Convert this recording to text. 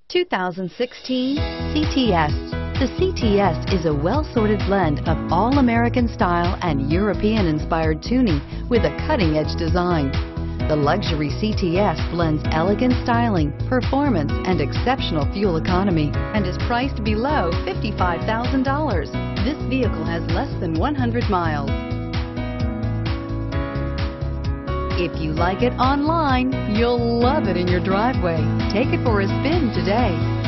2016 CTS. The CTS is a well-sorted blend of all-American style and European-inspired tuning with a cutting-edge design. The luxury CTS blends elegant styling, performance, and exceptional fuel economy and is priced below $55,000. This vehicle has less than 100 miles. If you like it online, you'll love it in your driveway. Take it for a spin today.